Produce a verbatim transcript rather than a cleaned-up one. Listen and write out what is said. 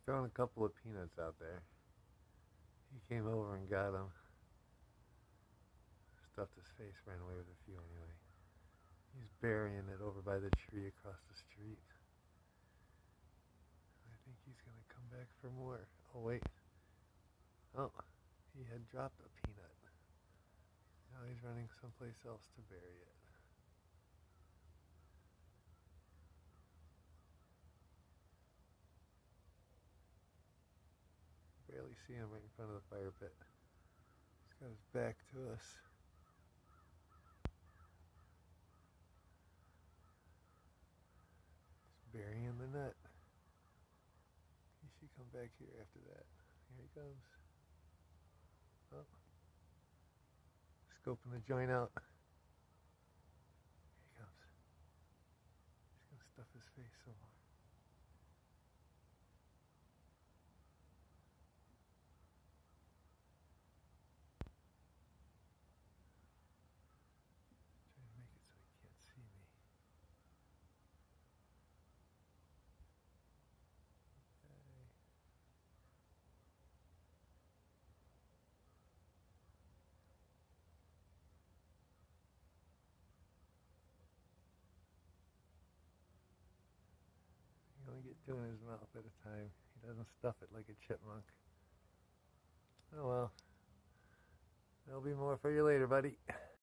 throwing a couple of peanuts out there. He came over and got them. Stuffed his face, ran away with a few anyway. He's burying it over by the tree across the street. I think he's going to come back for more. Oh, wait. Oh, he had dropped a peanut. Now he's running someplace else to bury it. Barely see him right in front of the fire pit. He's got his back to us. He's burying the nut. He should come back here after that. Here he comes. Oh. Scoping the joint out. Here he comes. He's going to stuff his face somewhere. He only get two in his mouth at a time. He doesn't stuff it like a chipmunk. Oh well. There'll be more for you later, buddy.